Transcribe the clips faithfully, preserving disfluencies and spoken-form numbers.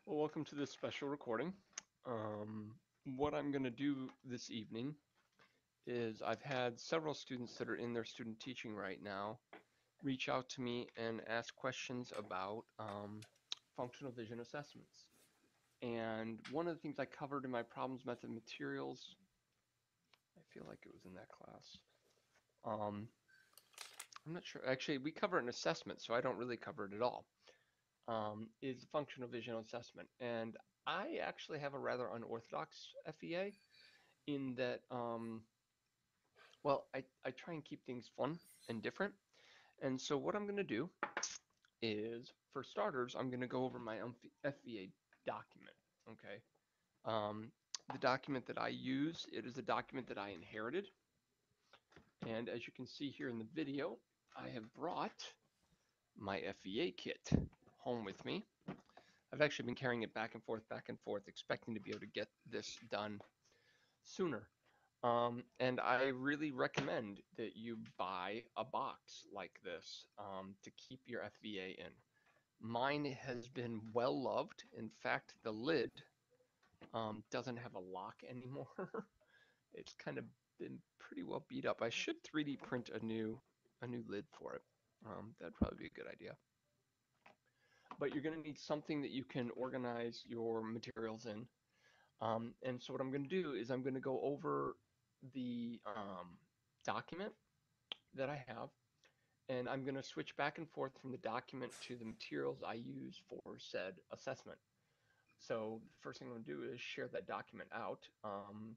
Well, welcome to this special recording. Um, what I'm going to do this evening is I've had several students that are in their student teaching right now reach out to me and ask questions about um, functional vision assessments. And one of the things I covered in my problems method materials, I feel like it was in that class. Um, I'm not sure. Actually, we cover an assessment, so I don't really cover it at all. Um, is functional vision assessment. And I actually have a rather unorthodox F V A in that, um, well, I, I try and keep things fun and different. And so what I'm going to do is, for starters, I'm going to go over my F V A document. Okay. Um, the document that I use, it is a document that I inherited. And as you can see here in the video, I have brought my F V A kit home with me. I've actually been carrying it back and forth, back and forth, expecting to be able to get this done sooner. Um, and I really recommend that you buy a box like this um, to keep your F V A in. Mine has been well loved. In fact, the lid um, doesn't have a lock anymore. It's kind of been pretty well beat up. I should three D print a new a new lid for it. Um, that'd probably be a good idea. But you're going to need something that you can organize your materials in. Um, and so what I'm going to do is I'm going to go over the um, document that I have, and I'm going to switch back and forth from the document to the materials I use for said assessment. So the first thing I'm going to do is share that document out. Um,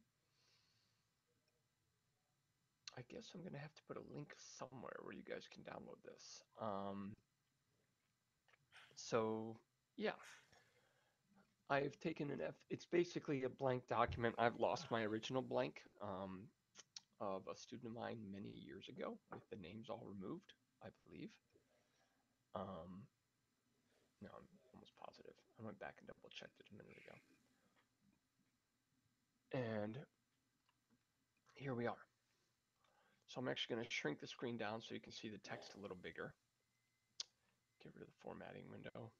I guess I'm going to have to put a link somewhere where you guys can download this. Um, so yeah, I've taken an F. It's basically a blank document. I've lost my original blank. Um, of a student of mine many years ago with the names all removed, I believe. Um, no, I'm almost positive. I went back and double checked it a minute ago. And here we are. So I'm actually going to shrink the screen down so you can see the text a little bigger. Get rid of the formatting window.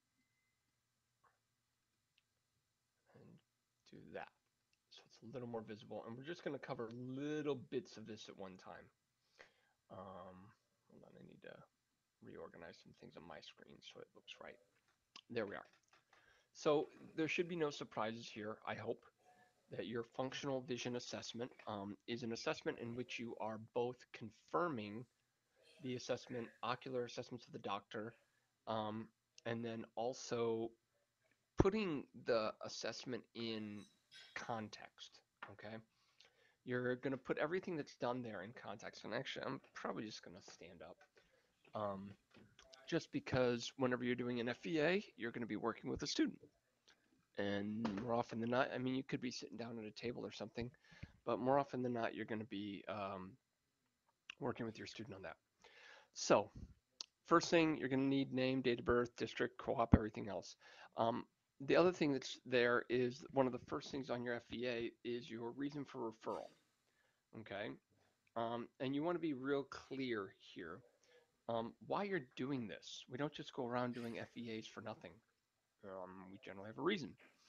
And do that. So it's a little more visible. And we're just going to cover little bits of this at one time. Um, hold on, I need to reorganize some things on my screen so it looks right. There we are. So there should be no surprises here, I hope, that your functional vision assessment um, is an assessment in which you are both confirming the assessment, ocular assessments of the doctor, um, and then also putting the assessment in context, okay? You're going to put everything that's done there in context. And actually, I'm probably just going to stand up. Um, just because whenever you're doing an F V A, you're going to be working with a student. And more often than not, I mean, you could be sitting down at a table or something, but more often than not, you're going to be um, working with your student on that. So first thing, you're going to need name, date of birth, district, co-op, everything else. Um, the other thing that's there is one of the first things on your F V A is your reason for referral, okay? Um, and you want to be real clear here um, why you're doing this. We don't just go around doing F V As for nothing. Um, we generally have a reason.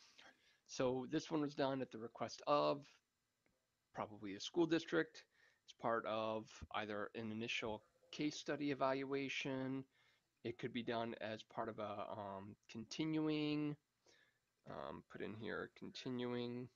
So this one was done at the request of probably a school district. It's part of either an initial case study evaluation. It could be done as part of a um, continuing, um, put in here, continuing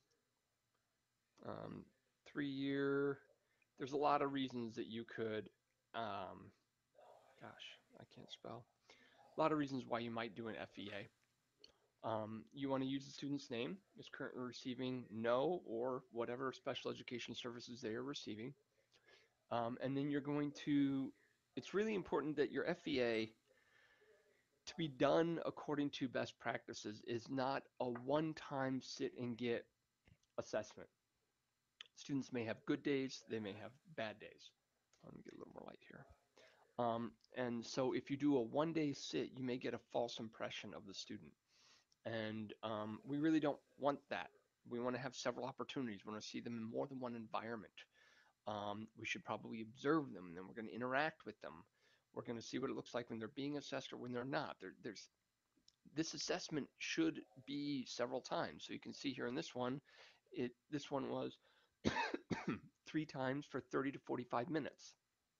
um, three-year. There's a lot of reasons that you could, um, gosh, I can't spell. A lot of reasons why you might do an F V A. Um, you want to use the student's name, is currently receiving no or whatever special education services they are receiving. Um, and then you're going to, it's really important that your F V A to be done according to best practices is not a one-time sit and get assessment. Students may have good days, they may have bad days. Let me get a little more light here. Um, and so if you do a one-day sit, you may get a false impression of the student. And um, we really don't want that. We want to have several opportunities. We want to see them in more than one environment. Um, we should probably observe them, and then we're going to interact with them. We're going to see what it looks like when they're being assessed or when they're not. There, there's this assessment should be several times. So you can see here in this one, it this one was three times for thirty to forty-five minutes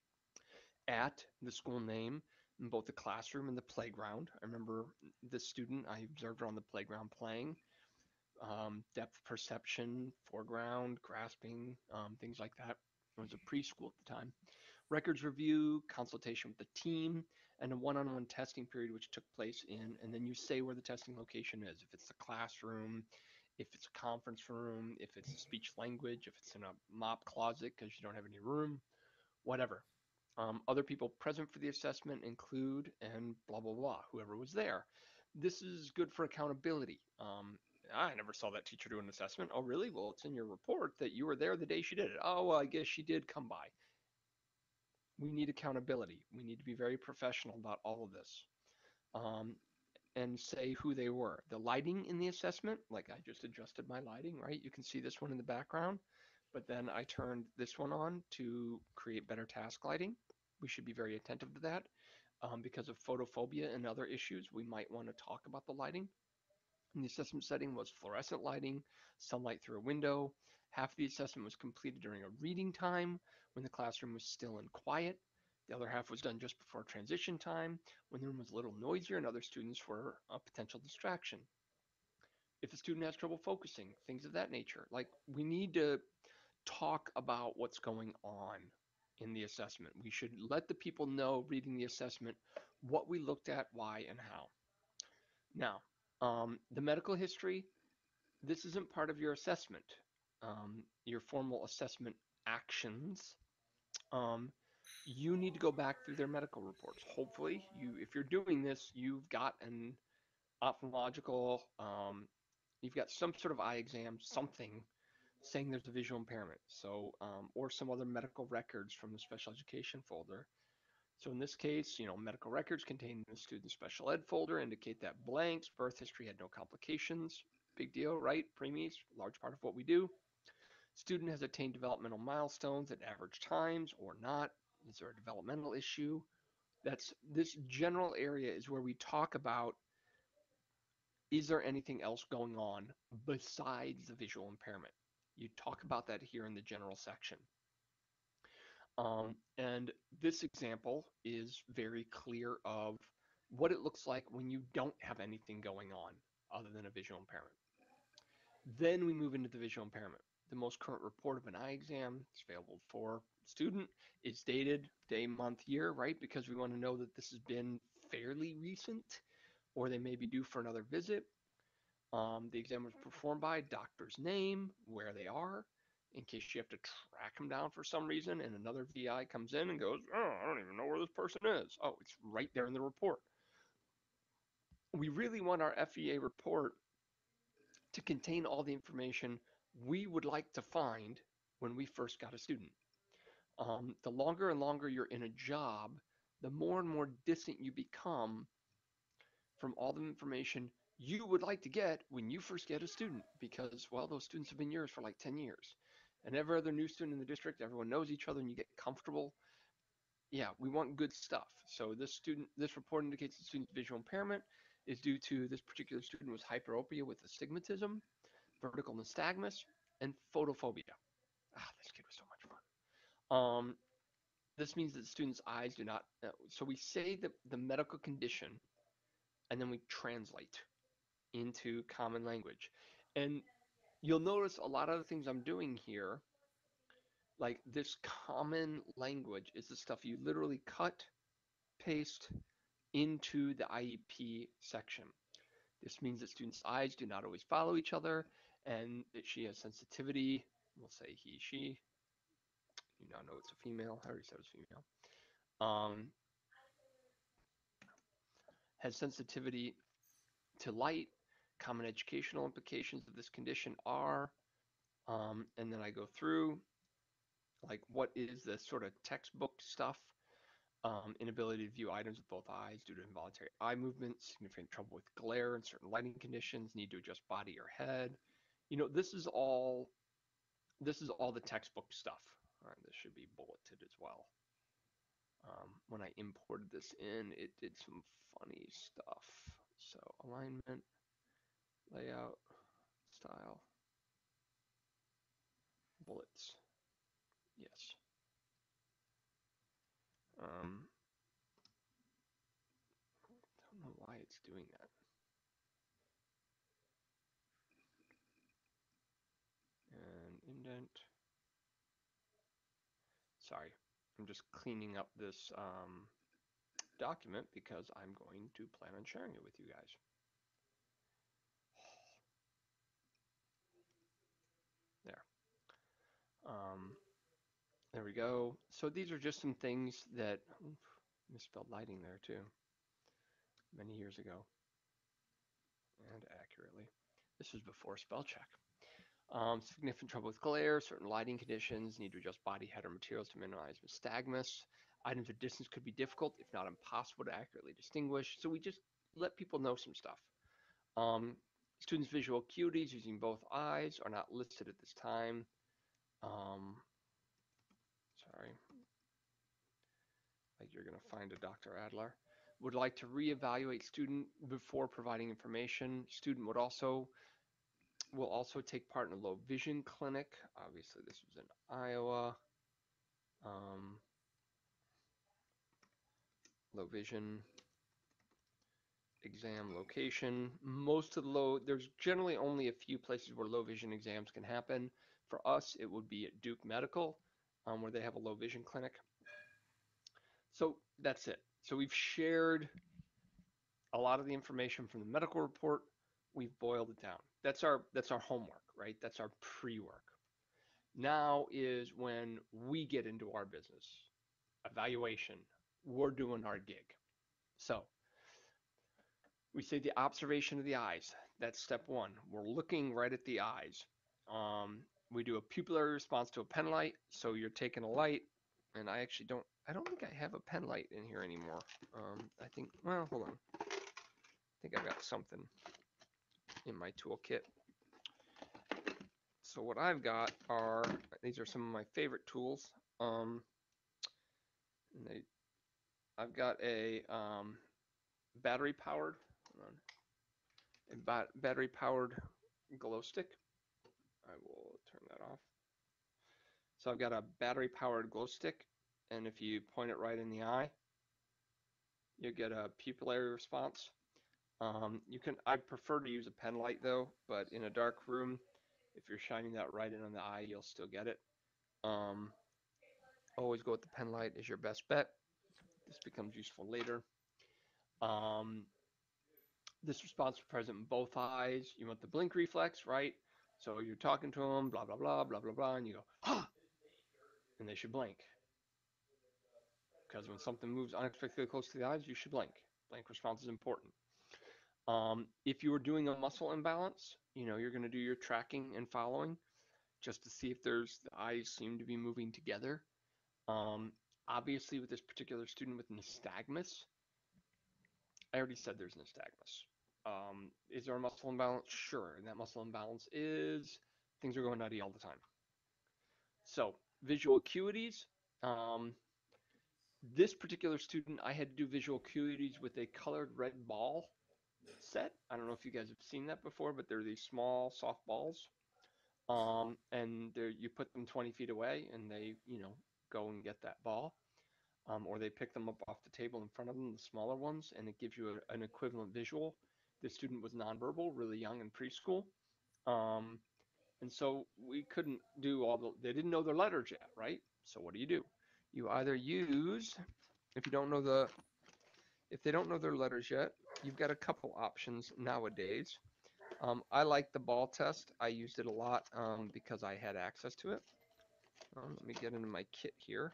at the school name in both the classroom and the playground. I remember this student, I observed her on the playground playing, um, depth perception, foreground, grasping, um, things like that. It was a preschool at the time. Records review, consultation with the team, and a one-on-one testing period which took place in, and then you say where the testing location is. If it's the classroom, if it's a conference room, if it's a speech language, if it's in a mop closet because you don't have any room, whatever. Um, other people present for the assessment include and blah, blah, blah, whoever was there. This is good for accountability. Um, I never saw that teacher do an assessment. Oh, really? Well, it's in your report that you were there the day she did it. Oh, well, I guess she did come by. We need accountability. We need to be very professional about all of this, um, and say who they were. The lighting in the assessment, like I just adjusted my lighting, right? You can see this one in the background, but then I turned this one on to create better task lighting. We should be very attentive to that. Um, because of photophobia and other issues, we might want to talk about the lighting. And the assessment setting was fluorescent lighting, sunlight through a window. Half of the assessment was completed during a reading time when the classroom was still and quiet. The other half was done just before transition time when the room was a little noisier and other students were a potential distraction. If a student has trouble focusing, things of that nature. Like we need to talk about what's going on in the assessment. We should let the people know reading the assessment what we looked at, why, and how. Now, um, the medical history, this isn't part of your assessment, um, your formal assessment actions. Um, you need to go back through their medical reports. Hopefully, you, if you're doing this, you've got an ophthalmological, um, you've got some sort of eye exam, something saying there's a visual impairment. So, um, or some other medical records from the special education folder. So in this case, you know, medical records contained in the student special ed folder indicate that blanks, birth history had no complications. Big deal, right? Preemies, large part of what we do. Student has attained developmental milestones at average times or not. Is there a developmental issue? That's this general area is where we talk about, is there anything else going on besides the visual impairment? You talk about that here in the general section. Um, and this example is very clear of what it looks like when you don't have anything going on other than a visual impairment. Then we move into the visual impairment. The most current report of an eye exam is available for student. It's dated day, month, year, right? Because we want to know that this has been fairly recent, or they may be due for another visit. Um, the exam was performed by, doctor's name, where they are, in case you have to track them down for some reason, and another V I comes in and goes, oh, I don't even know where this person is. Oh, it's right there in the report. We really want our F V A report to contain all the information we would like to find when we first got a student. Um, the longer and longer you're in a job, the more and more distant you become from all the information you would like to get when you first get a student because, well, those students have been yours for like ten years. And every other new student in the district, everyone knows each other and you get comfortable. Yeah, we want good stuff. So this student, this report indicates the student's visual impairment is due to this particular student was hyperopia with astigmatism, vertical nystagmus, and photophobia. Ah, this kid was so much fun. Um, this means that the student's eyes do not, uh, so we say the, the medical condition and then we translate into common language. And you'll notice a lot of the things I'm doing here, like this common language is the stuff you literally cut, paste into the I E P section. This means that students' eyes do not always follow each other and that she has sensitivity. We'll say he, she. You now know it's a female. I already said it's female. Um, has sensitivity to light. Common educational implications of this condition are, um, and then I go through like what is the sort of textbook stuff, um, inability to view items with both eyes due to involuntary eye movements, significant trouble with glare and certain lighting conditions, need to adjust body or head. You know, this is all this is all the textbook stuff. All right, this should be bulleted as well. Um, when I imported this in, it did some funny stuff. So alignment, layout, style, bullets. Yes. Um, don't know why it's doing that. And indent. Sorry, I'm just cleaning up this um, document because I'm going to plan on sharing it with you guys. There. Um, there we go. So these are just some things that, oof, misspelled lighting there too, many years ago, and accurately. This was before spell check. Um, significant trouble with glare, certain lighting conditions, need to adjust body head or materials to minimize nystagmus. Items of distance could be difficult, if not impossible, to accurately distinguish. So we just let people know some stuff. Um, students' visual acuities using both eyes are not listed at this time. Um, sorry, like you're going to find a Doctor Adler. Would like to reevaluate student before providing information. Student would also will also take part in a low vision clinic. Obviously, this was in Iowa. Um, low vision exam location. Most of the low, there's generally only a few places where low vision exams can happen. For us, it would be at Duke Medical, um, where they have a low vision clinic. So that's it. So we've shared a lot of the information from the medical report. We've boiled it down. That's our that's our homework, right? That's our pre-work. Now is when we get into our business. Evaluation. We're doing our gig. So we say the observation of the eyes. That's step one. We're looking right at the eyes. Um, we do a pupillary response to a pen light. So you're taking a light, and I actually don't, I don't think I have a pen light in here anymore. Um, I think, well, hold on. I think I've got something in my toolkit. So what I've got are, these are some of my favorite tools. Um, and they, I've got a um, battery powered, hold on, a bat battery powered glow stick. I will turn that off. So I've got a battery powered glow stick, and if you point it right in the eye, you get a pupillary response. Um, you can, I prefer to use a pen light though, but in a dark room, if you're shining that right in on the eye, you'll still get it. Um, always go with the pen light is your best bet. This becomes useful later. Um, this response is present in both eyes. You want the blink reflex, right? So you're talking to them, blah, blah, blah, blah, blah, blah, and you go, ah, and they should blink. Because when something moves unexpectedly close to the eyes, you should blink. Blink response is important. Um, if you were doing a muscle imbalance, you know, you're going to do your tracking and following just to see if there's, the eyes seem to be moving together. Um, obviously, with this particular student with nystagmus, I already said there's nystagmus. Um, is there a muscle imbalance? Sure. And that muscle imbalance is things are going nutty all the time. So, visual acuities. Um, this particular student, I had to do visual acuities with a colored red ball set. I don't know if you guys have seen that before, but they're these small soft balls. Um, and you put them twenty feet away and they, you know, go and get that ball. Um, or they pick them up off the table in front of them, the smaller ones, and it gives you a, an equivalent visual. The student was nonverbal, really young in preschool. Um, and so we couldn't do all the, they didn't know their letters yet, right? So what do you do? You either use, if you don't know the, if they don't know their letters yet, you've got a couple options nowadays. Um, I like the ball test. I used it a lot um, because I had access to it. Um, let me get into my kit here.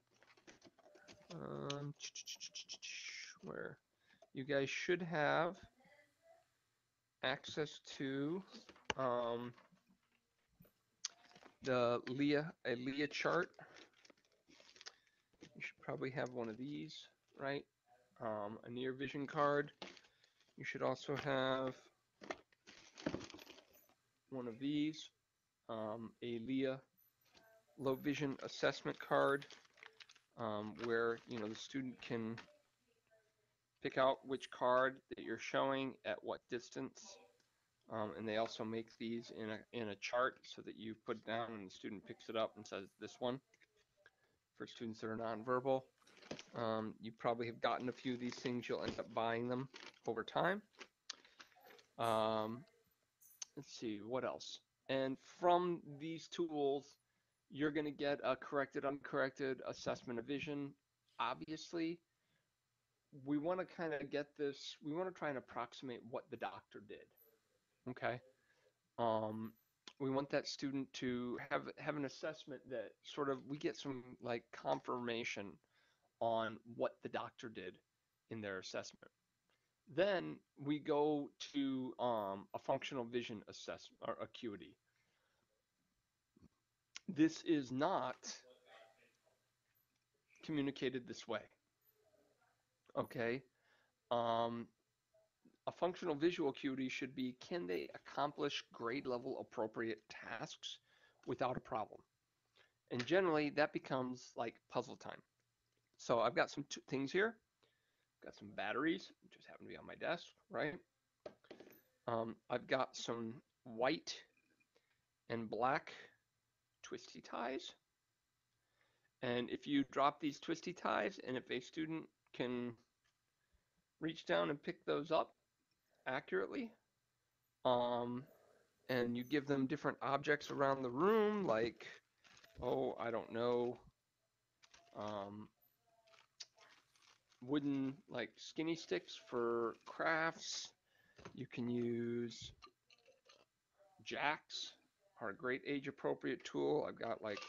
Um, where you guys should have access to um, the Leah a Leah chart. You should probably have one of these, right? Um, a near vision card. You should also have one of these, um, a Leah low vision assessment card, um, where you know the student can pick out which card that you're showing at what distance. Um, and they also make these in a, in a chart so that you put it down and the student picks it up and says this one for students that are nonverbal. Um, you probably have gotten a few of these things. You'll end up buying them over time. Um, let's see, what else? And from these tools, you're going to get a corrected, uncorrected assessment of vision. Obviously, we want to kind of get this, we want to try and approximate what the doctor did. Okay. Um, we want that student to have have an assessment that sort of we get some like confirmation on what the doctor did in their assessment. Then we go to um, a functional vision assessment or acuity. This is not communicated this way. Okay. Um, a functional visual acuity should be, can they accomplish grade level appropriate tasks without a problem? And generally that becomes like puzzle time. So I've got some t- things here. I've got some batteries, just happen to be on my desk, right? Um, I've got some white and black twisty ties. And if you drop these twisty ties, and if a student can reach down and pick those up accurately, um, and you give them different objects around the room, like, oh, I don't know, um, wooden like skinny sticks for crafts. You can use jacks, are a great age appropriate tool. I've got like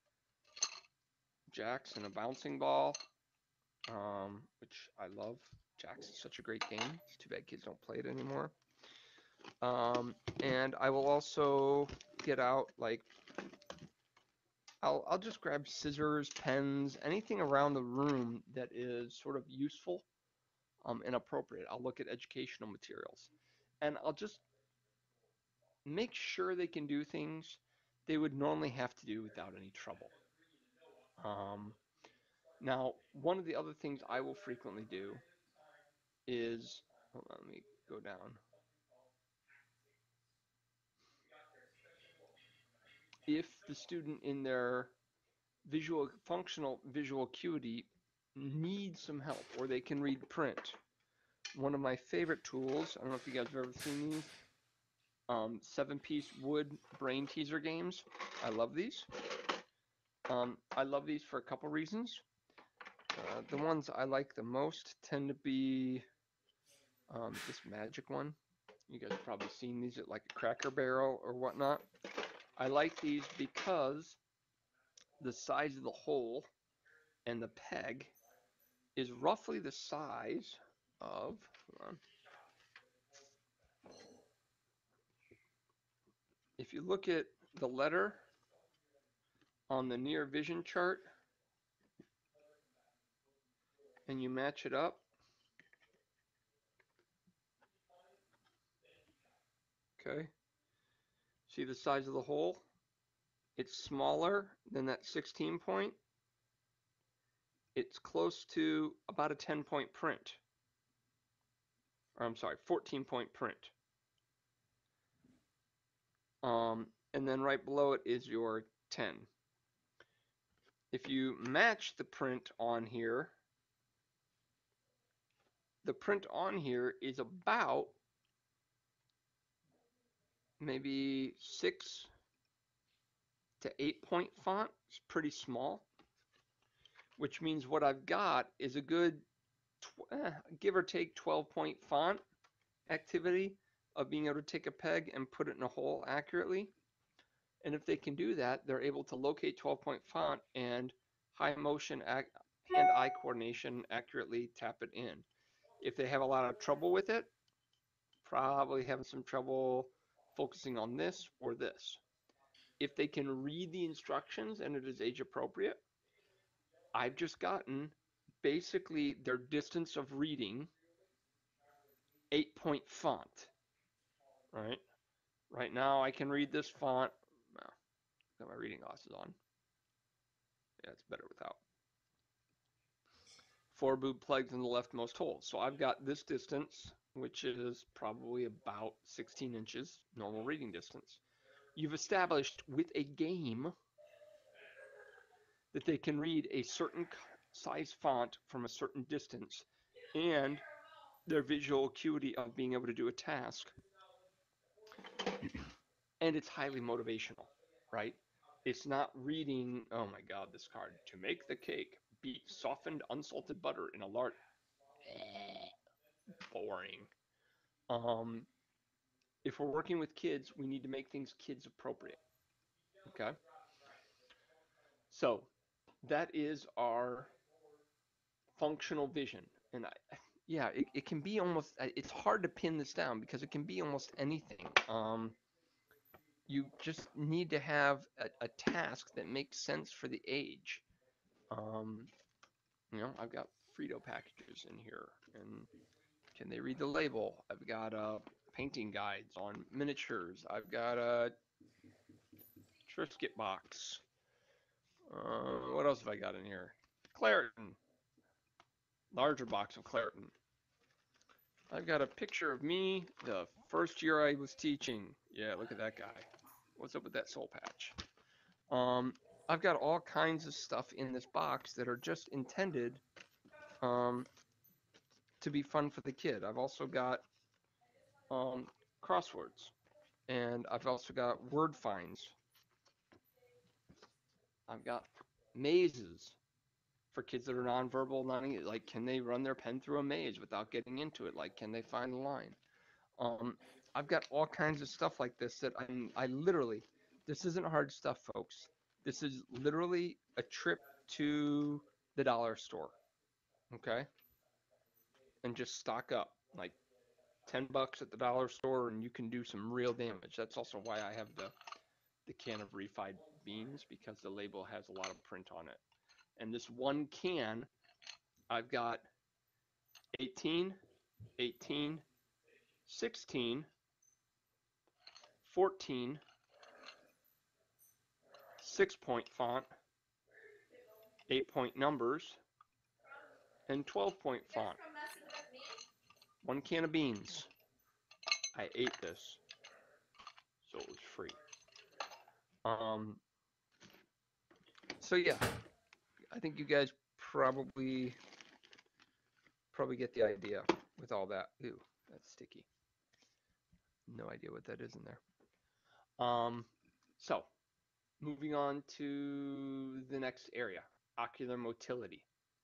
jacks and a bouncing ball, um, which I love. Jacks is such a great game. It's too bad kids don't play it anymore. Um, and I will also get out like I'll I'll just grab scissors, pens, anything around the room that is sort of useful um, and appropriate. I'll look at educational materials, and I'll just make sure they can do things they would normally have to do without any trouble. Um, now, one of the other things I will frequently do is, hold on, let me go down. If the student in their visual functional visual acuity needs some help or they can read print, one of my favorite tools, I don't know if you guys have ever seen these, um, seven-piece wood brain teaser games. I love these. Um, I love these for a couple reasons. Uh, the ones I like the most tend to be um, this magic one. You guys have probably seen these at like a Cracker Barrel or whatnot. I like these because the size of the hole and the peg is roughly the size of, hold on. If you look at the letter on the near vision chart and you match it up, okay, see the size of the hole? It's smaller than that sixteen point. It's close to about a ten point print. Or I'm sorry, fourteen point print. Um, and then right below it is your ten. If you match the print on here, the print on here is about maybe six to eight point font. It's pretty small, which means what I've got is a good eh, give or take twelve point font activity of being able to take a peg and put it in a hole accurately. And if they can do that, they're able to locate twelve point font and high motion hand-eye coordination accurately tap it in. If they have a lot of trouble with it, probably having some trouble focusing on this or this. If they can read the instructions and it is age appropriate, I've just gotten basically their distance of reading eight point font, right? Right now I can read this font. Well, got my reading glasses on. Yeah, it's better without. four boob plugs in the leftmost hole. So I've got this distance, which is probably about sixteen inches, normal reading distance. You've established with a game that they can read a certain size font from a certain distance, and their visual acuity of being able to do a task, and it's highly motivational, right? It's not reading, oh my God, this card. To make the cake, beat softened unsalted butter in a large. Boring. Um, if we're working with kids, we need to make things kids appropriate. Okay. So that is our functional vision. And I, yeah, it, it can be almost, it's hard to pin this down because it can be almost anything. Um, you just need to have a, a task that makes sense for the age. Um, you know, I've got Frito packages in here, and can they read the label? I've got uh, painting guides on miniatures. I've got a Triscuit box. Uh, what else have I got in here? Claritin, larger box of Claritin. I've got a picture of me the first year I was teaching. Yeah, look at that guy. What's up with that soul patch? Um, I've got all kinds of stuff in this box that are just intended um, to be fun for the kid. I've also got um, crosswords, and I've also got word finds. I've got mazes for kids that are nonverbal, non like can they run their pen through a maze without getting into it? Like can they find the line? Um, I've got all kinds of stuff like this that I'm I literally this isn't hard stuff, folks. This is literally a trip to the dollar store, okay? And just stock up like ten bucks at the dollar store and you can do some real damage. That's also why I have the the can of refried beans because the label has a lot of print on it. And this one can, I've got eighteen, eighteen, sixteen, fourteen, six point font, eight point numbers, and twelve point font. One can of beans. I ate this, so it was free. Um, so yeah, I think you guys probably probably get the idea with all that. Ooh, that's sticky. No idea what that is in there. Um, so moving on to the next area, ocular motility.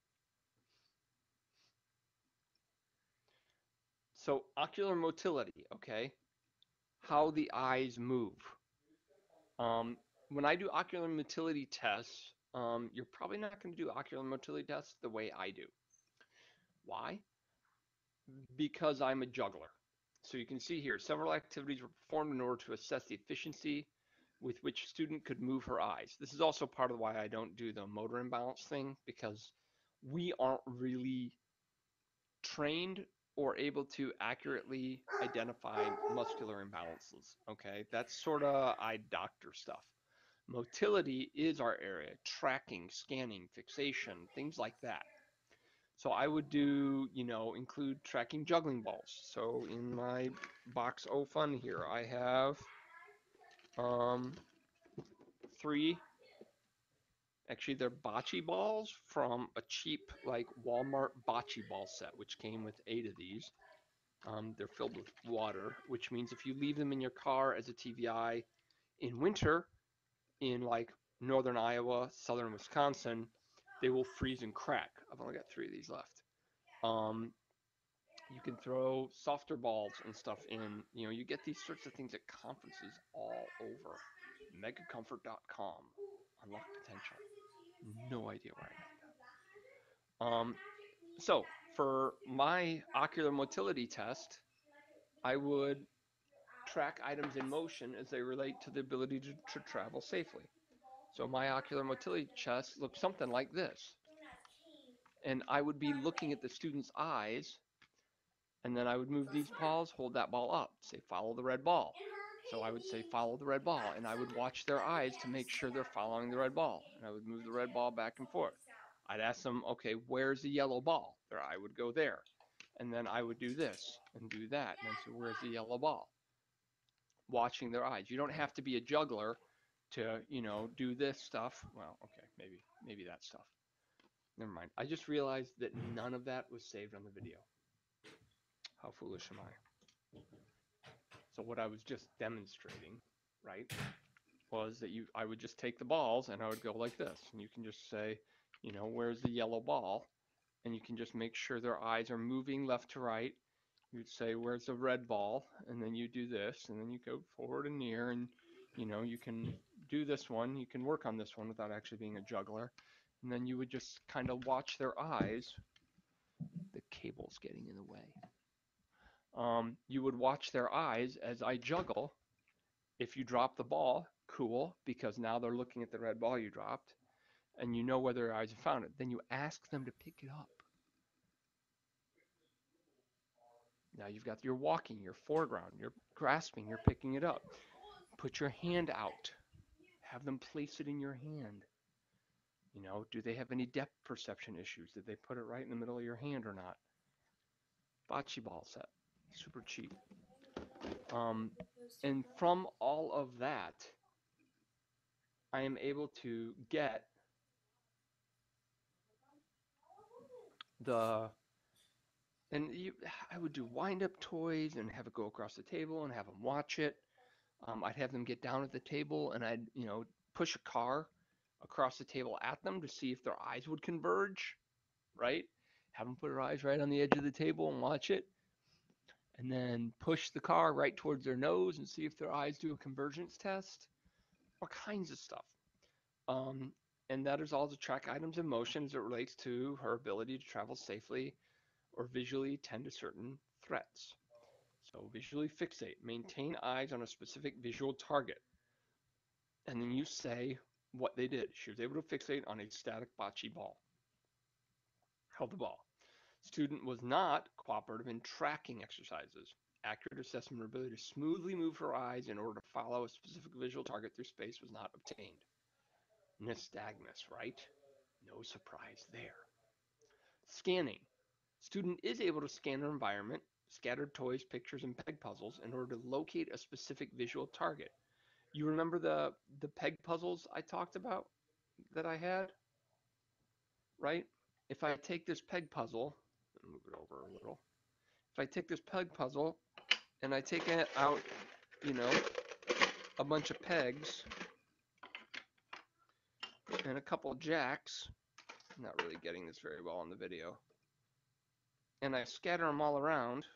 So ocular motility, okay, how the eyes move. Um, when I do ocular motility tests, um, you're probably not going to do ocular motility tests the way I do. Why? Because I'm a juggler. So you can see here, several activities were performed in order to assess the efficiency with which a student could move her eyes. This is also part of why I don't do the motor imbalance thing, because we aren't really trained or able to accurately identify muscular imbalances. Okay, that's sort of eye doctor stuff. Motility is our area, tracking, scanning, fixation, things like that. So I would do, you know, include tracking juggling balls. So in my box O Fun here, I have um, three, actually they're bocce balls from a cheap like Walmart bocce ball set, which came with eight of these. Um, they're filled with water, which means if you leave them in your car as a T V I in winter, in like northern Iowa, southern Wisconsin, they will freeze and crack. I've only got three of these left. Um, you can throw softer balls and stuff in. You know, you get these sorts of things at conferences all over. mega comfort dot com. Unlock potential. No idea where I got that. Um, so for my ocular motility test, I would track items in motion as they relate to the ability to, to travel safely. So my ocular motility test looks something like this. And I would be looking at the student's eyes, and then I would move these paws, hold that ball up, say follow the red ball. So I would say follow the red ball, and I would watch their eyes to make sure they're following the red ball. And I would move the red ball back and forth. I'd ask them, okay, where's the yellow ball? Their eye would go there. And then I would do this and do that. And then say, where's the yellow ball? Watching their eyes. You don't have to be a juggler to, you know, do this stuff. Well, okay, maybe, maybe that stuff. Never mind. I just realized that none of that was saved on the video. How foolish am I? So what I was just demonstrating, right, was that you I would just take the balls and I would go like this. And you can just say, you know, where's the yellow ball? And you can just make sure their eyes are moving left to right. You'd say, where's the red ball? And then you do this, and then you go forward and near, and you know, you can do this one, you can work on this one without actually being a juggler. And then you would just kind of watch their eyes. The cable's getting in the way. Um, you would watch their eyes as I juggle. If you drop the ball, cool, because now they're looking at the red ball you dropped, and you know whether their eyes have found it. Then you ask them to pick it up. Now you've got your walking, your foreground, you're grasping, you're picking it up. Put your hand out. Have them place it in your hand. You know, do they have any depth perception issues? Did they put it right in the middle of your hand or not? Bocce ball set, super cheap. Um, and from all of that, I am able to get the, and you, I would do wind-up toys and have it go across the table and have them watch it. Um, I'd have them get down at the table and I'd, you know, push a car across the table at them to see if their eyes would converge, right? Have them put their eyes right on the edge of the table and watch it. And then push the car right towards their nose and see if their eyes do a convergence test. All kinds of stuff. Um, and that is all to track items in motion as it relates to her ability to travel safely or visually tend to certain threats. So visually fixate, maintain eyes on a specific visual target. And then you say what they did. She was able to fixate on a static bocce ball. Held the ball. Student was not cooperative in tracking exercises. Accurate assessment of ability to smoothly move her eyes in order to follow a specific visual target through space was not obtained. Nystagmus, right? No surprise there. Scanning. Student is able to scan her environment, scattered toys, pictures, and peg puzzles in order to locate a specific visual target. You remember the, the peg puzzles I talked about that I had, right? If I take this peg puzzle, move it over a little. If I take this peg puzzle and I take it out, you know, a bunch of pegs and a couple jacks, I'm not really getting this very well on the video, and I scatter them all around,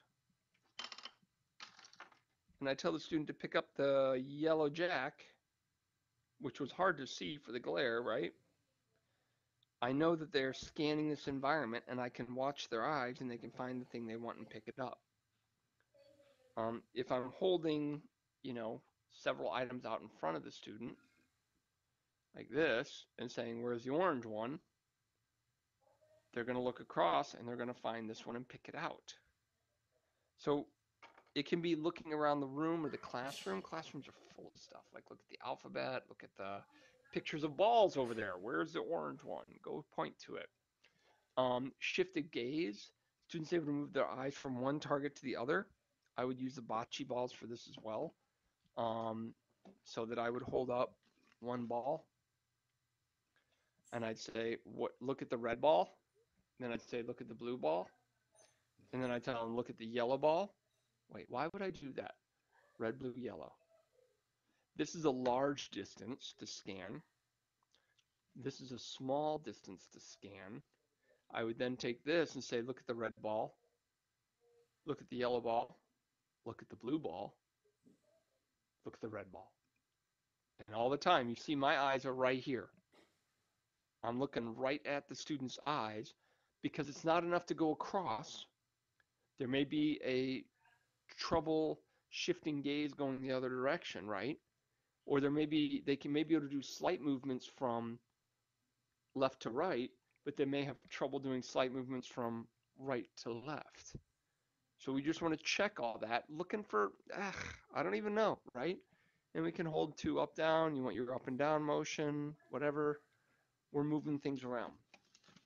and I tell the student to pick up the yellow jack, which was hard to see for the glare, right? I know that they're scanning this environment, and I can watch their eyes, and they can find the thing they want and pick it up. Um, if I'm holding, you know, several items out in front of the student, like this, and saying, where's the orange one? They're going to look across, and they're going to find this one and pick it out. So it can be looking around the room or the classroom. Classrooms are full of stuff. Like look at the alphabet, look at the pictures of balls over there. Where's the orange one? Go point to it. Um, shifted gaze. Students able to move their eyes from one target to the other. I would use the bocce balls for this as well. Um, so that I would hold up one ball and I'd say, "What? Look at the red ball." Then I'd say, "Look at the blue ball." And then I'd tell them, "Look at the yellow ball." Wait, why would I do that? Red, blue, yellow. This is a large distance to scan. This is a small distance to scan. I would then take this and say, look at the red ball, look at the yellow ball, look at the blue ball, look at the red ball. And all the time, you see my eyes are right here. I'm looking right at the student's eyes because it's not enough to go across. There may be a trouble shifting gaze going the other direction, right? Or there may be, they can maybe able to do slight movements from left to right, but they may have trouble doing slight movements from right to left. So we just want to check all that, looking for, ah, I don't even know, right? And we can hold two up, down. You want your up and down motion, whatever. We're moving things around.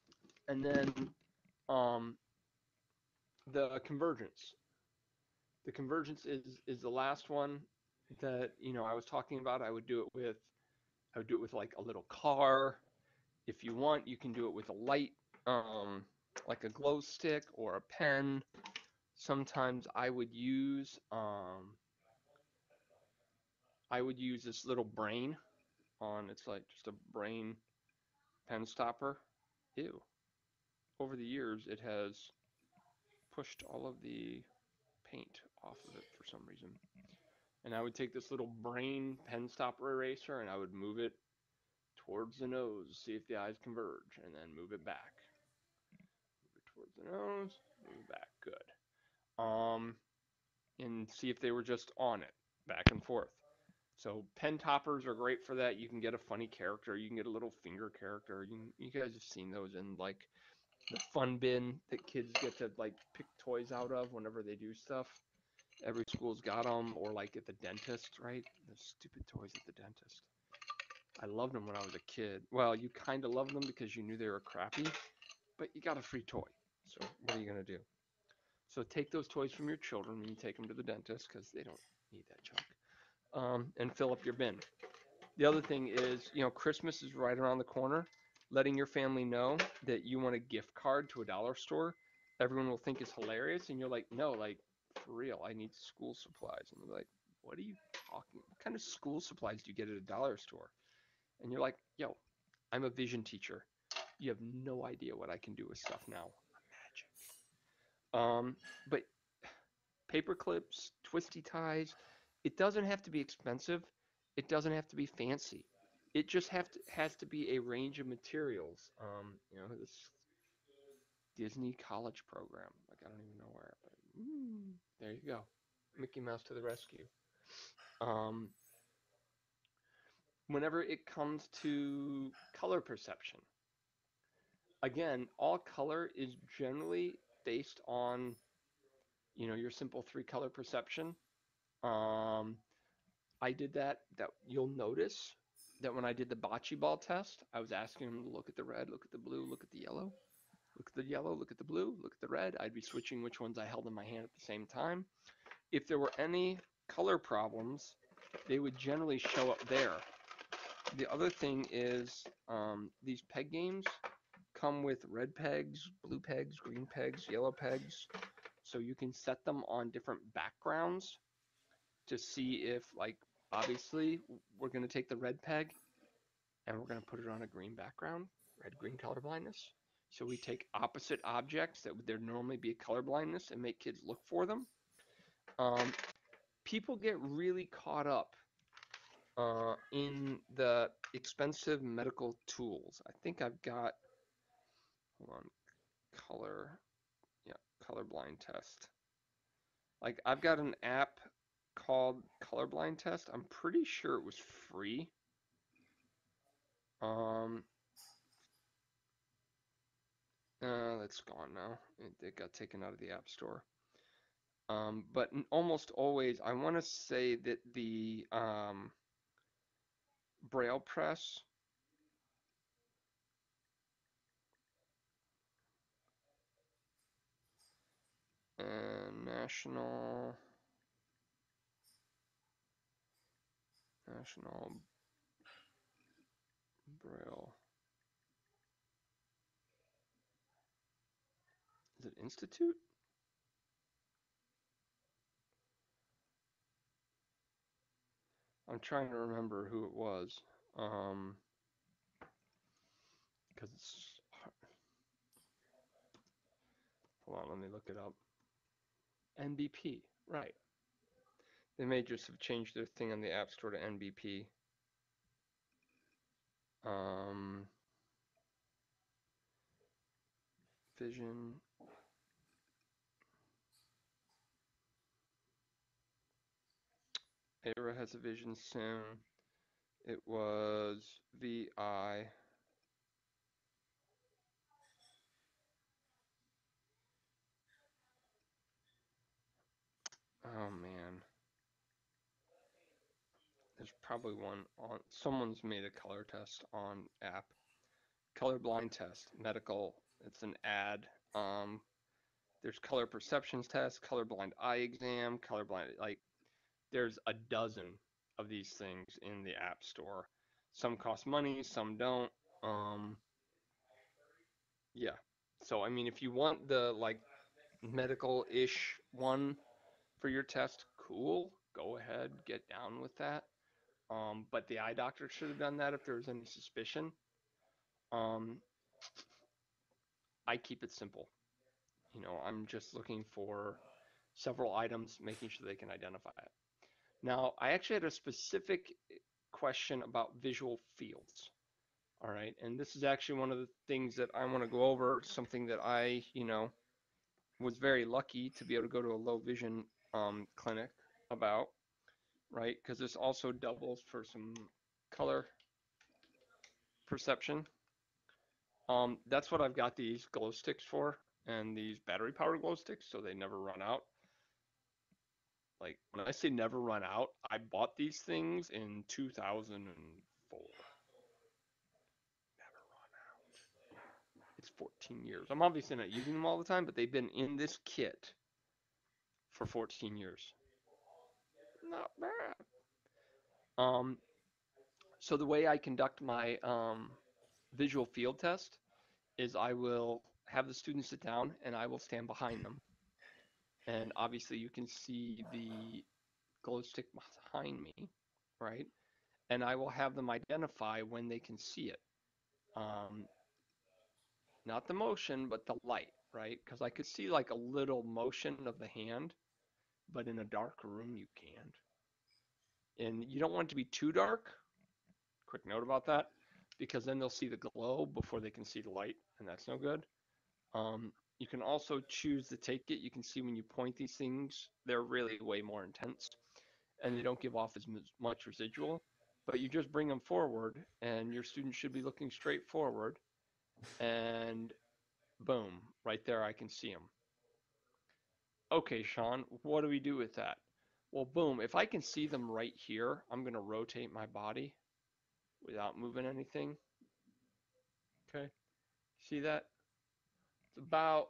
And then um, the convergence. The convergence is is the last one that you know I was talking about. I would do it with I would do it with like a little car. If you want, you can do it with a light, um, like a glow stick or a pen. Sometimes I would use um, I would use this little brain on. It's like just a brain pen stopper. Ew. Over the years, it has pushed all of the paint off of it for some reason. And I would take this little brain pen stopper eraser and I would move it towards the nose, see if the eyes converge, and then move it back. Move it towards the nose, move it back. Good. Um, and see if they were just on it, back and forth. So pen toppers are great for that. You can get a funny character. You can get a little finger character. You, you guys have seen those in like the fun bin that kids get to like pick toys out of whenever they do stuff. Every school's got them, or like at the dentist, right? The stupid toys at the dentist. I loved them when I was a kid. Well, you kind of loved them because you knew they were crappy, but you got a free toy. So what are you gonna do? So take those toys from your children when you take them to the dentist because they don't need that junk, um, and fill up your bin. The other thing is, you know, Christmas is right around the corner. Letting your family know that you want a gift card to a dollar store, everyone will think is hilarious, and you're like, no, like for real, I need school supplies, and they're like, what are you talking? What kind of school supplies do you get at a dollar store? And you're like, yo, I'm a vision teacher. You have no idea what I can do with stuff now. Magic. Um, but paper clips, twisty ties. It doesn't have to be expensive. It doesn't have to be fancy. It just have to, has to be a range of materials. Um, you know, this Disney college program. Like I don't even know where, but mm, there you go. Mickey Mouse to the rescue. Um, whenever it comes to color perception, again, all color is generally based on you know your simple three color perception. Um, I did that. That you'll notice that when I did the bocce ball test, I was asking them to look at the red, look at the blue, look at the yellow, look at the yellow, look at the blue, look at the red. I'd be switching which ones I held in my hand at the same time. If there were any color problems, they would generally show up there. The other thing is um, these peg games come with red pegs, blue pegs, green pegs, yellow pegs. So you can set them on different backgrounds to see if, like, obviously, we're going to take the red peg and we're going to put it on a green background, red-green color blindness. So we take opposite objects that would there normally be a color blindness and make kids look for them. Um, people get really caught up uh, in the expensive medical tools. I think I've got, hold on, color, yeah, colorblind test. Like I've got an app called Colorblind Test. I'm pretty sure it was free. Um, uh, that's gone now. It, it got taken out of the App Store. Um, but almost always, I want to say that the um, Braille Press and National National Braille. Is it Institute? I'm trying to remember who it was. Um, because it's hold on, let me look it up. N B P, right? They may just have changed their thing on the App Store to N B P. Um, Vision. Aira has a Vision soon. It was V I. Oh man. There's probably one on. Someone's made a color test on app. Colorblind test, medical. It's an ad. Um, there's color perceptions test, colorblind eye exam, colorblind like there's a dozen of these things in the app store. Some cost money, some don't. Um, yeah. So I mean, if you want the like medical-ish one for your test, cool. Go ahead, get down with that. Um, but the eye doctor should have done that if there was any suspicion. Um, I keep it simple. You know, I'm just looking for several items, making sure they can identify it. Now, I actually had a specific question about visual fields. All right, and this is actually one of the things that I want to go over, something that I, you know, was very lucky to be able to go to a low vision um, clinic about, right? Because this also doubles for some color perception. Um, that's what I've got these glow sticks for, and these battery powered glow sticks, so they never run out. Like when I say never run out, I bought these things in two thousand four. Never run out. It's fourteen years. I'm obviously not using them all the time, but they've been in this kit for fourteen years. Not bad. Um, so the way I conduct my um, visual field test is I will have the students sit down and I will stand behind them. And obviously you can see the glow stick behind me, right? And I will have them identify when they can see it. Um, not the motion, but the light, right? Because I could see like a little motion of the hand, but in a dark room you can't. And you don't want it to be too dark. Quick note about that, because then they'll see the glow before they can see the light, and that's no good. Um, you can also choose to take it. You can see when you point these things, they're really way more intense, and they don't give off as much residual. But you just bring them forward, and your student should be looking straight forward, and boom, right there I can see them. Okay, Sean, what do we do with that? Well, boom, if I can see them right here, I'm going to rotate my body without moving anything. Okay, see that? It's about,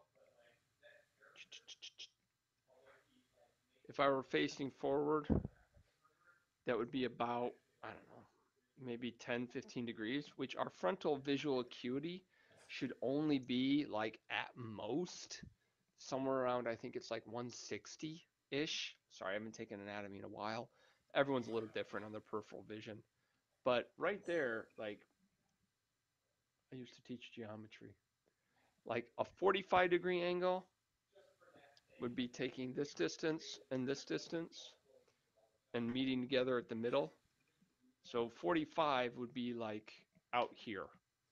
if I were facing forward, that would be about, I don't know, maybe ten, fifteen degrees, which our frontal visual acuity should only be like at most somewhere around, I think it's like one sixty-ish. Sorry, I haven't taken anatomy in a while. Everyone's a little different on their peripheral vision. But right there, like I used to teach geometry, like a forty-five degree angle would be taking this distance and this distance and meeting together at the middle. So forty-five would be like out here.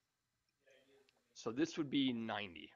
So this would be ninety.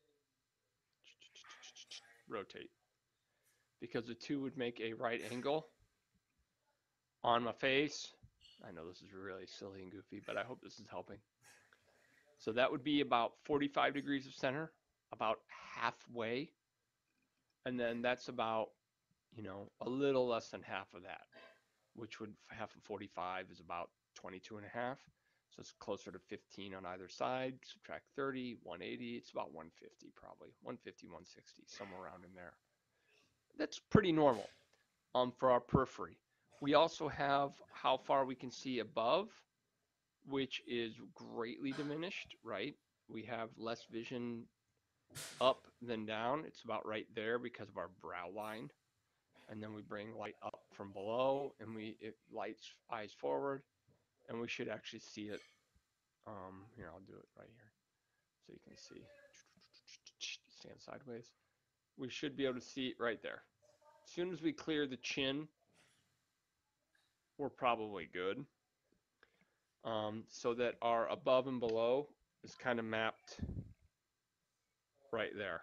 Rotate. Because the two would make a right angle on my face. I know this is really silly and goofy, but I hope this is helping. So that would be about forty-five degrees of center, about halfway. And then that's about, you know, a little less than half of that, which would half of forty-five is about twenty-two and a half. So it's closer to fifteen on either side. Subtract thirty, one eighty, it's about one fifty probably. one fifty, one sixty, somewhere around in there. That's pretty normal um, for our periphery. We also have how far we can see above, which is greatly diminished, right? We have less vision up than down. It's about right there because of our brow line. And then we bring light up from below, and we it lights eyes forward, and we should actually see it. Um, here, I'll do it right here so you can see. Stand sideways. We should be able to see it right there. As soon as we clear the chin, we're probably good. Um, so that our above and below is kind of mapped right there.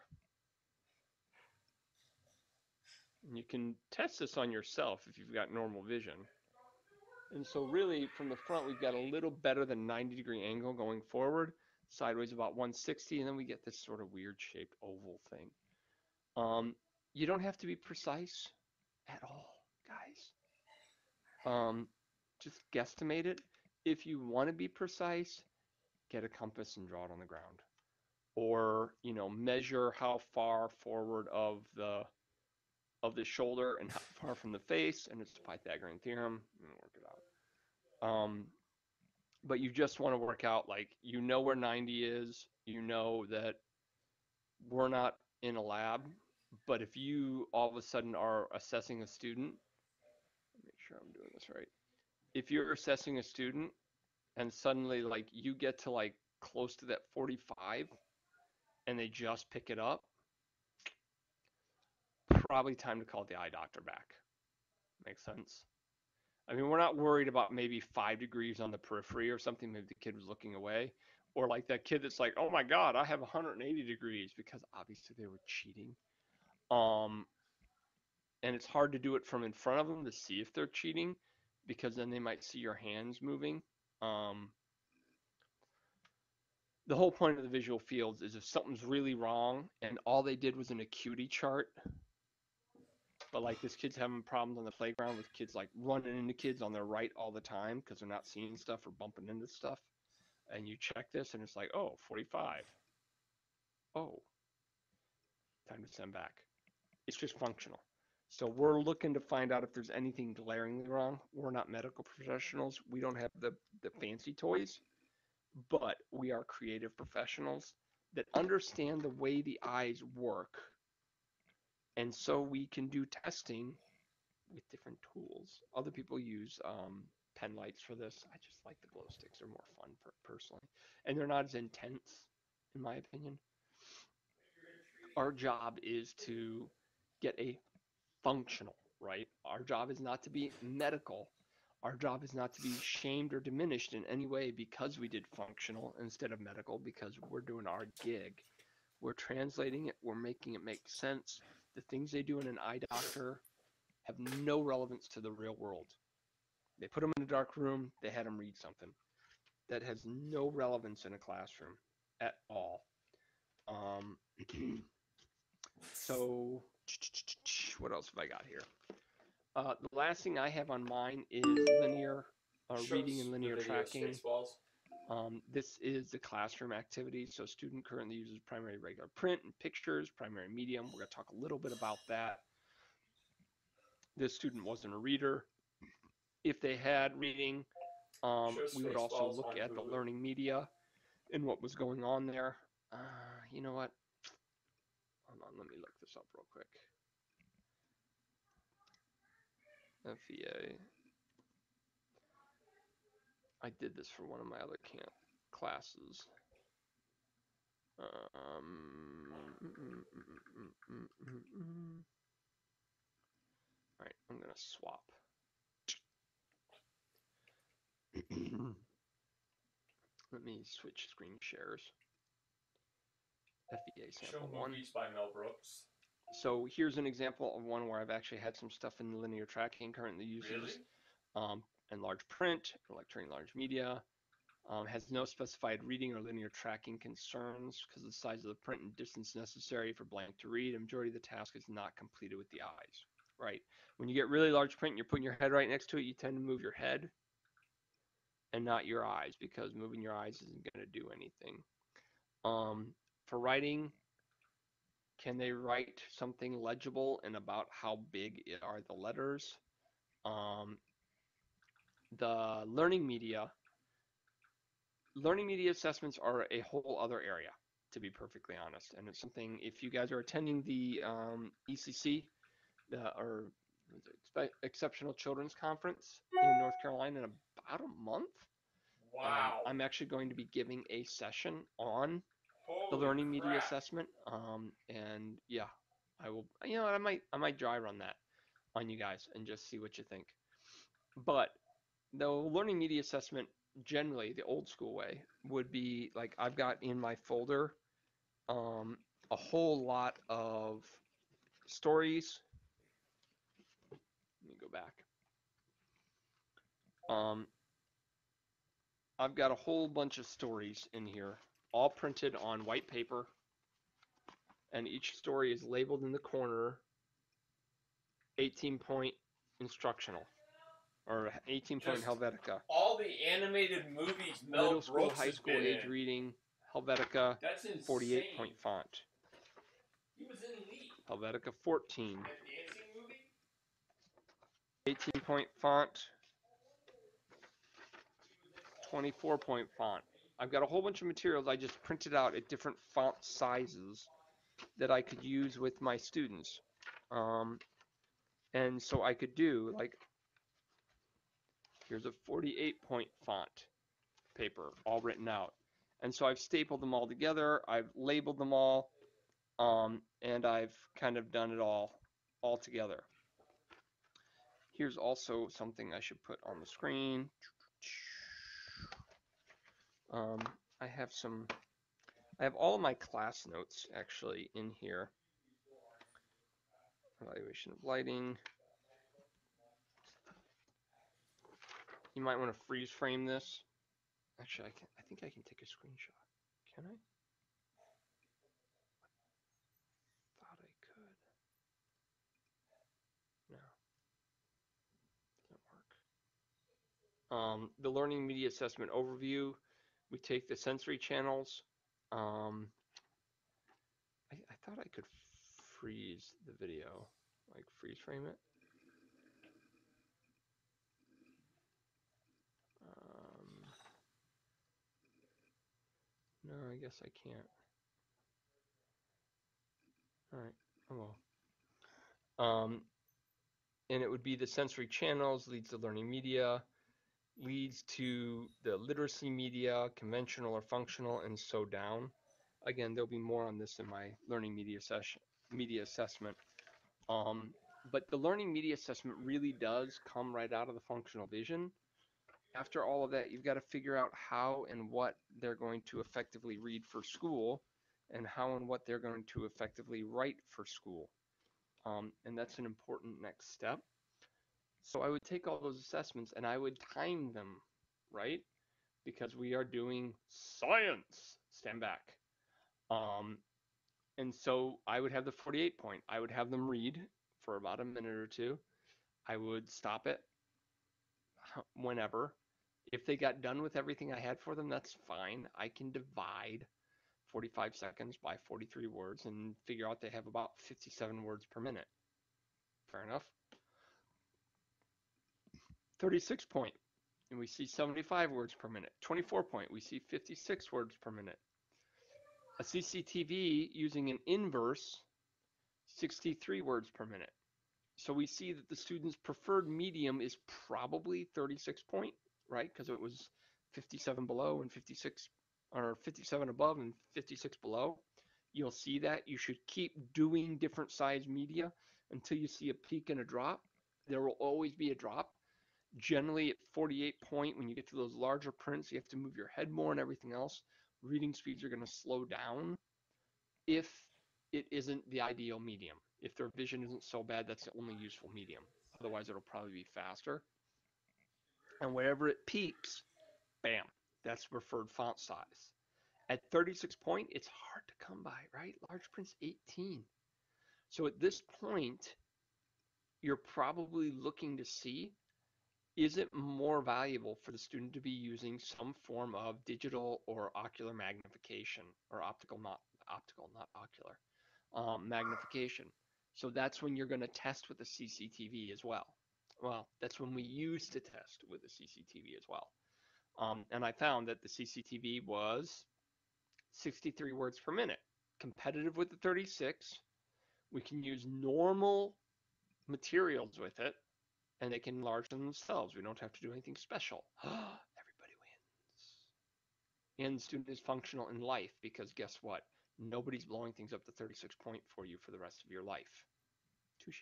And you can test this on yourself if you've got normal vision. And so really from the front, we've got a little better than ninety degree angle going forward, sideways about one sixty, and then we get this sort of weird shaped oval thing. Um, you don't have to be precise at all, guys. Um, just guesstimate it. If you want to be precise, get a compass and draw it on the ground. or you know measure how far forward of the of the shoulder and how far from the face, and it's the Pythagorean theorem. I'm gonna work it out. Um, but you just want to work out like you know where ninety is, you know that we're not in a lab, but if you all of a sudden are assessing a student, make sure I'm doing this right. If you're assessing a student and suddenly like you get to like close to that forty-five and they just pick it up, probably time to call the eye doctor back. Makes sense? I mean, we're not worried about maybe five degrees on the periphery or something. Maybe the kid was looking away. Or like that kid that's like, oh my God, I have one hundred eighty degrees because obviously they were cheating. Um, and it's hard to do it from in front of them to see if they're cheating because then they might see your hands moving. Um, the whole point of the visual fields is if something's really wrong and all they did was an acuity chart, but like this kid's having problems on the playground with kids like running into kids on their right all the time because they're not seeing stuff or bumping into stuff. And you check this and it's like, oh, forty-five. Oh, time to send back. It's just functional. So we're looking to find out if there's anything glaringly wrong. We're not medical professionals. We don't have the, the fancy toys, but we are creative professionals that understand the way the eyes work. And so we can do testing with different tools. Other people use um, pen lights for this. I just like the glow sticks. They're more fun for, personally. And they're not as intense, in my opinion. Our job is to get a functional, right? Our job is not to be medical. Our job is not to be shamed or diminished in any way because we did functional instead of medical, because we're doing our gig. We're translating it, we're making it make sense. The things they do in an eye doctor have no relevance to the real world. They put them in a dark room, they had them read something. That has no relevance in a classroom at all. Um, so, what else have I got here? Uh, the last thing I have on mine is linear uh, reading and linear tracking. Um, this is the classroom activity. So student currently uses primary regular print and pictures, primary medium. We're going to talk a little bit about that. This student wasn't a reader. If they had reading, um, we would also look at the learning media and what was going on there. Uh, you know what? Hold on, let me look this up real quick. F V A. I did this for one of my other camp classes. Um, mm, mm, mm, mm, All right, I'm gonna swap. Let me switch screen shares. F V A sample Show one. Movies by Mel Brooks. So here's an example of one where I've actually had some stuff in the linear tracking currently uses Really? um, and large print, electronic large media. Um, has no specified reading or linear tracking concerns because of the size of the print and distance necessary for blank to read. A majority of the task is not completed with the eyes, right? When you get really large print, you're putting your head right next to it, you tend to move your head and not your eyes because moving your eyes isn't going to do anything. Um, for writing, can they write something legible and about how big are the letters? Um, the learning media learning media assessments are a whole other area, to be perfectly honest. And it's something, if you guys are attending the um, E C C, the, or Exceptional Children's Conference in North Carolina in about a month, um, Wow. I'm actually going to be giving a session on the Holy learning media crap. assessment. Um, and yeah, I will, you know, I might, I might dry run that on you guys and just see what you think. But the learning media assessment, generally the old school way, would be like I've got in my folder um, a whole lot of stories. Let me go back. Um, I've got a whole bunch of stories in here, all printed on white paper, and each story is labeled in the corner eighteen point instructional or eighteen point Just Helvetica. all the animated movies Mel Middle school, Brooks high has school been age in. reading, Helvetica That's forty-eight insane. point font. He was in Leap. Helvetica fourteen. That dancing movie? eighteen point font. twenty-four point font. I've got a whole bunch of materials I just printed out at different font sizes that I could use with my students. Um, and so I could do like, here's a forty-eight point font paper all written out. And so I've stapled them all together, I've labeled them all, um, and I've kind of done it all, all together. Here's also something I should put on the screen. Um, I have some, I have all of my class notes actually in here. Evaluation of lighting. You might want to freeze frame this. Actually, I can. I think I can take a screenshot. Can I? Thought I could. No, doesn't work. Um, the learning media assessment overview. We take the sensory channels. Um, I, I thought I could freeze the video, like freeze frame it. Um, no, I guess I can't. All right. Oh well. Um, and it would be the sensory channels leads to learning media, leads to the literacy media, conventional or functional, and so down. Again, there'll be more on this in my learning media session, media assessment. Um, but the learning media assessment really does come right out of the functional vision. After all of that, you've got to figure out how and what they're going to effectively read for school and how and what they're going to effectively write for school. Um, and that's an important next step. So I would take all those assessments and I would time them, right? Because we are doing science. Stand back. Um, and so I would have the forty-eight point. I would have them read for about a minute or two. I would stop it whenever. If they got done with everything I had for them, that's fine. I can divide forty-five seconds by forty-three words and figure out they have about fifty-seven words per minute. Fair enough. thirty-six point, and we see seventy-five words per minute. twenty-four point, we see fifty-six words per minute. A C C T V using an inverse, sixty-three words per minute. So we see that the student's preferred medium is probably thirty-six point, right? Because it was fifty-seven below and fifty-six, or fifty-seven above and fifty-six below. You'll see that. You should keep doing different size media until you see a peak and a drop. There will always be a drop. Generally at forty-eight point, when you get to those larger prints, you have to move your head more and everything else. Reading speeds are going to slow down if it isn't the ideal medium. If their vision isn't so bad, that's the only useful medium. Otherwise, it'll probably be faster. And wherever it peaks, bam, that's preferred font size. At thirty-six point, it's hard to come by, right? Large print's eighteen. So at this point, you're probably looking to see, is it more valuable for the student to be using some form of digital or ocular magnification, or optical, not optical, not ocular, um, magnification? So that's when you're going to test with the C C T V as well. Well, that's when we used to test with the C C T V as well. Um, and I found that the C C T V was sixty-three words per minute, competitive with the thirty-six. We can use normal materials with it, and they can enlarge themselves. We don't have to do anything special. Everybody wins. And the student is functional in life because guess what? Nobody's blowing things up to thirty-six point for you for the rest of your life. Touche.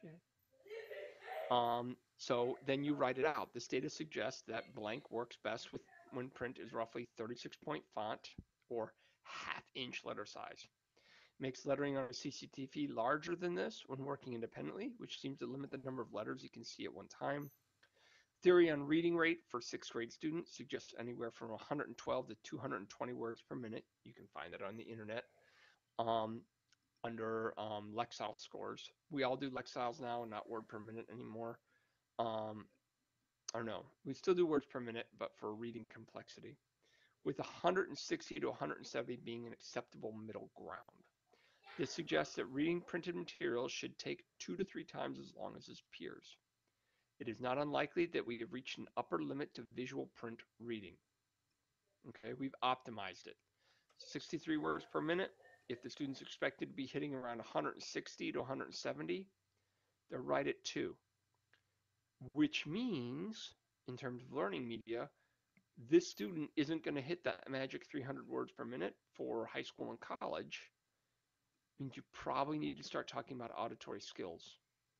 Um, so then you write it out. This data suggests that blank works best with when print is roughly thirty-six point font or half inch letter size. Makes lettering on a C C T V larger than this when working independently, which seems to limit the number of letters you can see at one time. Theory on reading rate for sixth grade students suggests anywhere from one hundred twelve to two hundred twenty words per minute. You can find that on the internet um, under um, Lexile scores. We all do Lexiles now and not word per minute anymore. Um, or no, we still do words per minute, but for reading complexity. with one hundred sixty to one hundred seventy being an acceptable middle ground. This suggests that reading printed materials should take two to three times as long as his peers. It is not unlikely that we have reached an upper limit to visual print reading. Okay, we've optimized it. sixty-three words per minute. If the student's expected to be hitting around one hundred sixty to one hundred seventy, they're right at two, which means, in terms of learning media, this student isn't going to hit that magic three hundred words per minute for high school and college. It means you probably need to start talking about auditory skills.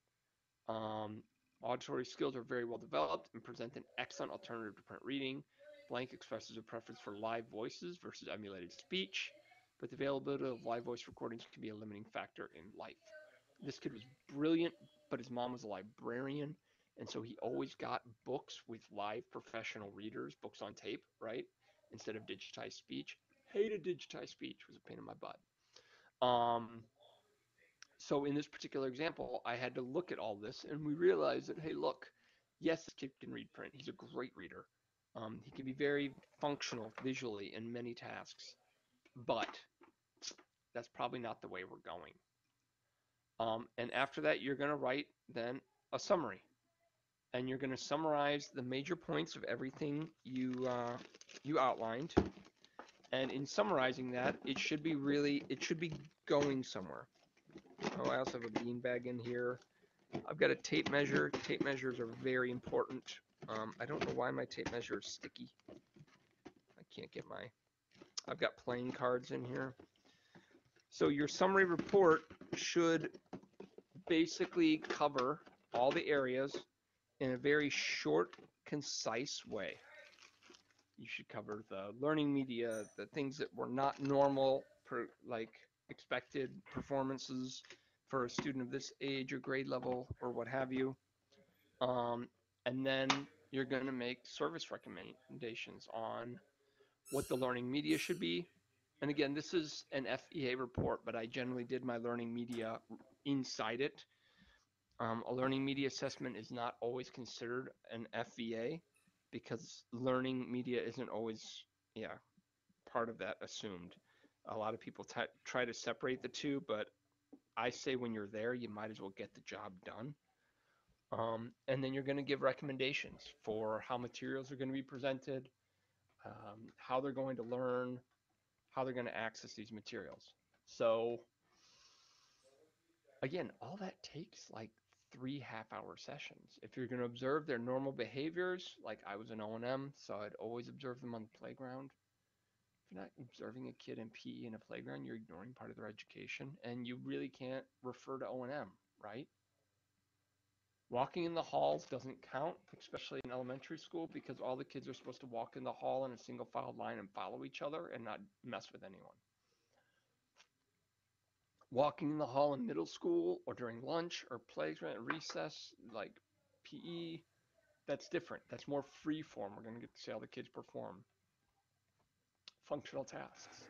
Um, Auditory skills are very well developed and present an excellent alternative to print reading. Blank expresses a preference for live voices versus emulated speech, but the availability of live voice recordings can be a limiting factor in life. This kid was brilliant, but his mom was a librarian, and so he always got books with live professional readers, books on tape, right? Instead of digitized speech. Hated digitized speech, was a pain in my butt. Um, so in this particular example, I had to look at all this, and we realized that, hey, look, yes, this kid can read print. He's a great reader. Um, he can be very functional visually in many tasks, but that's probably not the way we're going. Um, and after that, you're going to write then a summary, and you're going to summarize the major points of everything you uh, you outlined. And in summarizing that, it should be really, it should be going somewhere. Oh, I also have a beanbag in here. I've got a tape measure. Tape measures are very important. Um, I don't know why my tape measure is sticky. I can't get my, I've got playing cards in here. So your summary report should basically cover all the areas in a very short, concise way. You should cover the learning media, the things that were not normal, per, like expected performances for a student of this age or grade level or what have you. Um, and then you're going to make service recommendations on what the learning media should be. And again, this is an F V A report, but I generally did my learning media inside it. Um, a learning media assessment is not always considered an F V A because learning media isn't always, yeah, part of that assumed. A lot of people t- try to separate the two, but I say when you're there, you might as well get the job done. Um, and then you're going to give recommendations for how materials are going to be presented, um, how they're going to learn, how they're going to access these materials. So again, all that takes like three half-hour sessions. If you're going to observe their normal behaviors, like I was an O and M, so I'd always observe them on the playground. If you're not observing a kid in P E in a playground, you're ignoring part of their education, and you really can't refer to O and M, right? Walking in the halls doesn't count, especially in elementary school, because all the kids are supposed to walk in the hall in a single file line and follow each other and not mess with anyone. Walking in the hall in middle school or during lunch or playground recess, like P E, that's different. That's more free form. We're going to get to see how the kids perform functional tasks.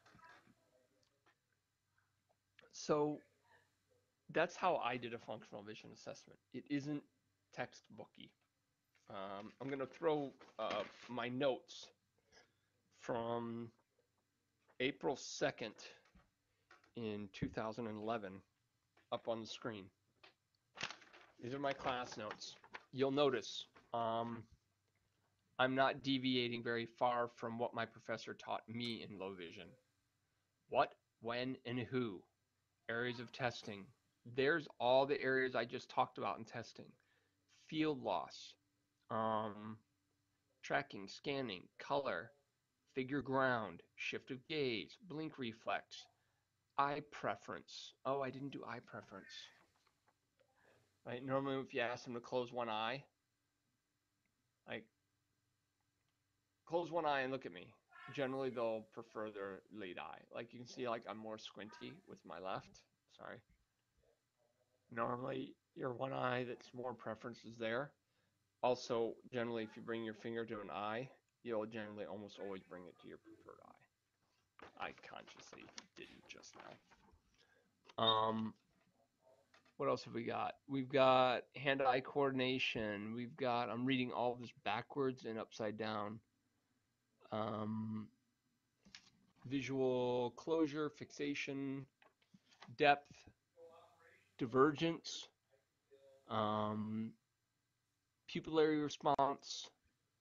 So that's how I did a functional vision assessment. It isn't textbooky. Um, I'm going to throw uh, my notes from April second in two thousand eleven up on the screen. These are my class notes. You'll notice um, I'm not deviating very far from what my professor taught me in low vision. What, when, and who. Areas of testing. There's all the areas I just talked about in testing. Field loss, um, tracking, scanning, color, figure ground, shift of gaze, blink reflex, eye preference. Oh, I didn't do eye preference. Right? Normally, if you ask them to close one eye, like close one eye and look at me. Generally, they'll prefer their lead eye. Like you can see, like I'm more squinty with my left. Sorry. Normally, your one eye that's more preference is there. Also, generally, if you bring your finger to an eye, you'll generally almost always bring it to your preferred eye. I consciously didn't just now. Um, what else have we got? We've got hand-eye coordination. We've got, I'm reading all of this backwards and upside down. Um, visual closure, fixation, depth, divergence, um, pupillary response,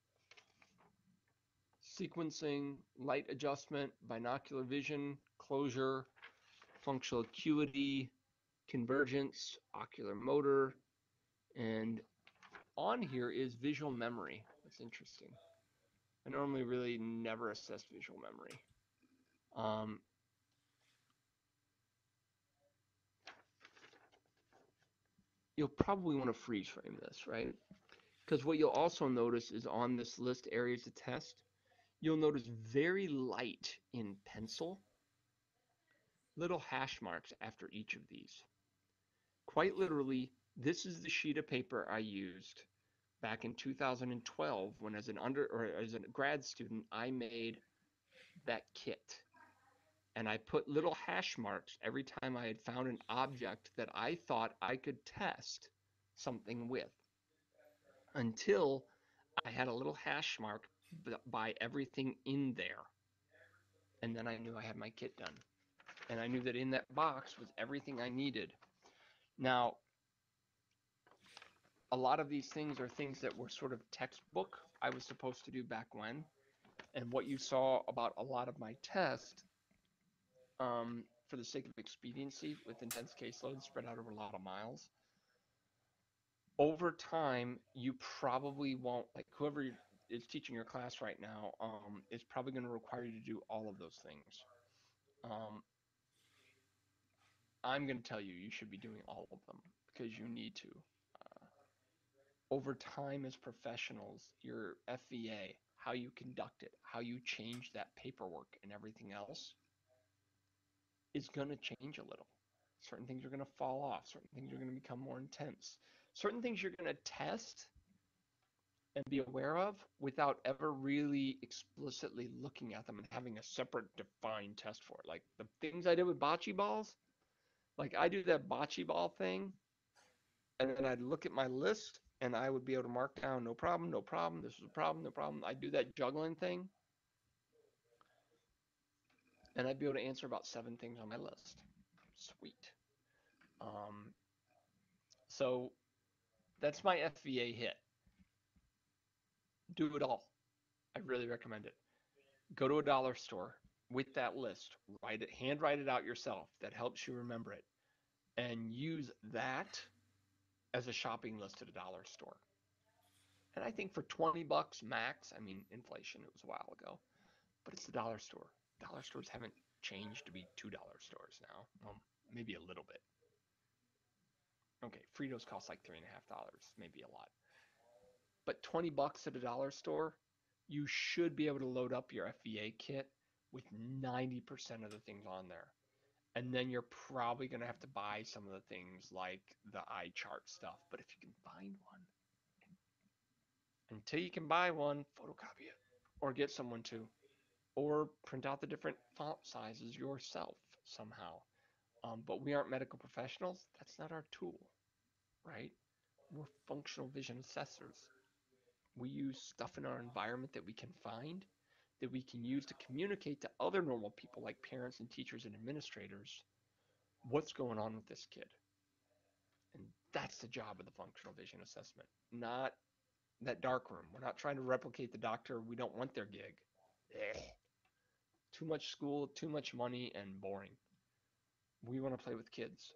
sequencing, light adjustment, binocular vision, closure, functional acuity, convergence, ocular motor, and on here is visual memory. That's interesting. I normally really never assess visual memory. Um, you'll probably want to freeze frame this, right? Because what you'll also notice is on this list areas to test, you'll notice very light in pencil, little hash marks after each of these. Quite literally, this is the sheet of paper I used back in two thousand twelve when as an under or as a grad student, I made that kit. And I put little hash marks every time I had found an object that I thought I could test something with until I had a little hash mark by everything in there. And then I knew I had my kit done. And I knew that in that box was everything I needed. Now, a lot of these things are things that were sort of textbook I was supposed to do back when. And what you saw about a lot of my tests, um, for the sake of expediency with intense caseloads spread out over a lot of miles, over time, you probably won't, like whoever is teaching your class right now, um, is probably going to require you to do all of those things. Um, I'm going to tell you, you should be doing all of them because you need to. Uh, over time as professionals, your F V A, how you conduct it, how you change that paperwork and everything else is going to change a little. Certain things are going to fall off. Certain things are going to become more intense. Certain things you're going to test and be aware of without ever really explicitly looking at them and having a separate defined test for it. Like the things I did with bocce balls, like I do that bocce ball thing, and then I'd look at my list and I would be able to mark down no problem, no problem, this is a problem, no problem. I'd do that juggling thing, and I'd be able to answer about seven things on my list. Sweet. Um, so that's my F V A hit. Do it all. I really recommend it. Go to a dollar store with that list, write it, hand write it out yourself. That helps you remember it, and use that as a shopping list at a dollar store. And I think for twenty bucks max, I mean, inflation, it was a while ago, but it's the dollar store. Dollar stores haven't changed to be two dollar stores now. Well, maybe a little bit. Okay, Fritos cost like three and a half dollars, maybe a lot. But twenty bucks at a dollar store, you should be able to load up your F V A kit with ninety percent of the things on there. And then you're probably going to have to buy some of the things like the eye chart stuff. But if you can find one, until you can buy one, photocopy it or get someone to, or print out the different font sizes yourself somehow. Um, but we aren't medical professionals. That's not our tool, right? We're functional vision assessors. We use stuff in our environment that we can find, that we can use to communicate to other normal people like parents and teachers and administrators what's going on with this kid. And that's the job of the functional vision assessment, not that dark room. We're not trying to replicate the doctor. We don't want their gig. Ugh. Too much school, too much money, and boring. We want to play with kids.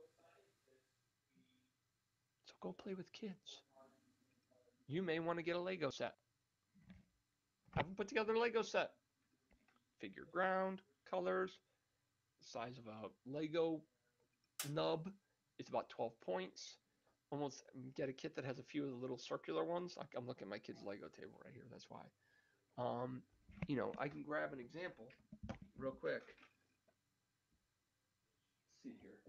So go play with kids. You may want to get a Lego set. Have them put together a Lego set. Figure ground, colors, the size of a Lego nub. It's about twelve points. Almost get a kit that has a few of the little circular ones. I'm looking at my kid's Lego table right here. That's why. Um, you know, I can grab an example real quick. Let's see here.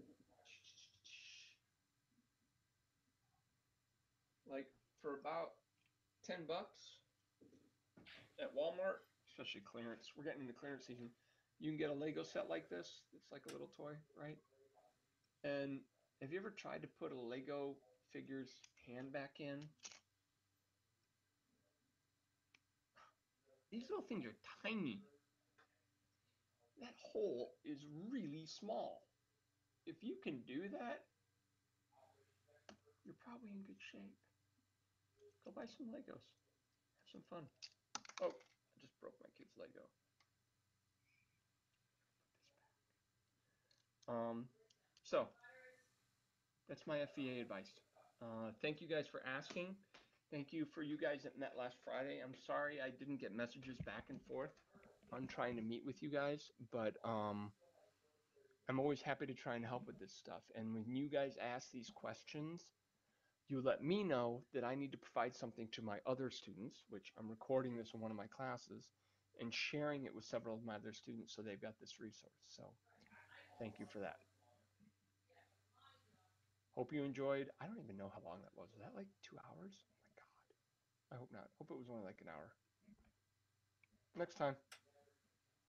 Like for about ten bucks at Walmart, especially clearance. We're getting into clearance season. You can get a Lego set like this. It's like a little toy, right? And have you ever tried to put a Lego figure's hand back in? These little things are tiny. That hole is really small. If you can do that, you're probably in good shape. Go buy some Legos. Have some fun. Oh, I just broke my kid's Lego. Um, so that's my F V A advice. Uh, thank you guys for asking. Thank you for you guys that met last Friday. I'm sorry I didn't get messages back and forth on trying to meet with you guys, but um, I'm always happy to try and help with this stuff. And when you guys ask these questions, you let me know that I need to provide something to my other students, which I'm recording this in one of my classes and sharing it with several of my other students so they've got this resource. So thank you for that. Hope you enjoyed. I don't even know how long that was. Was that like two hours? Oh my God. I hope not. Hope it was only like an hour. Next time.